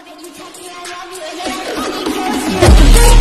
You touch me, I love you, and then I